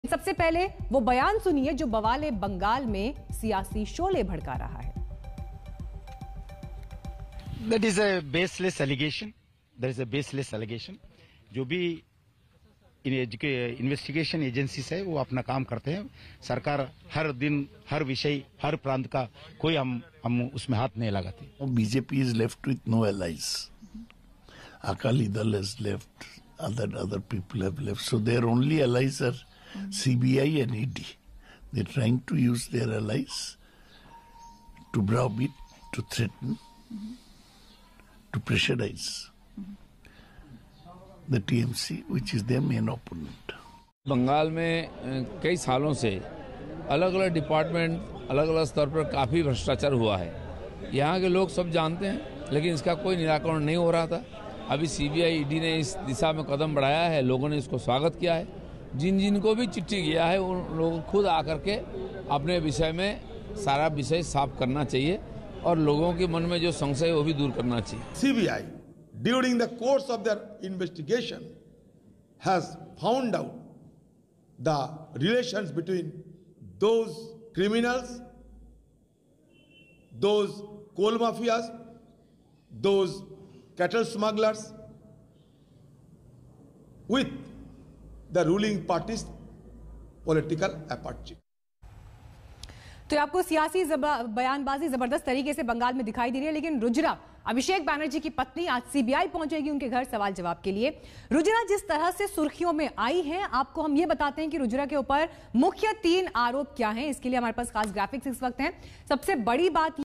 सबसे पहले वो बयान सुनिए जो बवाले बंगाल में सियासी शोले भड़का रहा है। That is a baseless allegation. That is a baseless allegation. जो भी इन्वेस्टिगेशन एजेंसीज है वो अपना काम करते हैं। सरकार हर दिन हर विषय हर प्रांत का कोई हम उसमें हाथ नहीं लगाते। BJP is left with no allies. Akali Dal has left. Other people have left. So their only allies are CBI and ED. They're trying to use their allies to browbeat, to threaten, to pressurize the TMC, which is their main opponent. Bengal में कई सालों से अलग अलग department अलग अलग स्तर पर काफ़ी भ्रष्टाचार हुआ है। यहाँ के लोग सब जानते हैं, लेकिन इसका कोई निराकरण नहीं हो रहा था। अभी सीबीआई ईडी ने इस दिशा में कदम बढ़ाया है, लोगों ने इसको स्वागत किया है। जिन को भी चिट्ठी किया है उन लोग खुद आकर के अपने विषय में सारा विषय साफ करना चाहिए और लोगों के मन में जो संशय है वो भी दूर करना चाहिए। CBI during the course of their investigation has found out the relations between those criminals, those coal mafias, those cattle smugglers with the ruling party's political apparatchik. तो आपको सियासी बयानबाजी जबरदस्त तरीके से बंगाल में दिखाई दे रही है, लेकिन रुजरा अभिषेक बैनर्जी की पत्नी आज सीबीआई पहुंचेगी उनके घर सवाल जवाब के लिए। रुजरा जिस तरह से सुर्खियों में आई है, आपको हम ये बताते हैं कि रुजरा के ऊपर मुख्य 3 आरोप क्या हैं। इसके लिए हमारे पास खास ग्राफिक्स इस वक्त हैं। सबसे बड़ी बात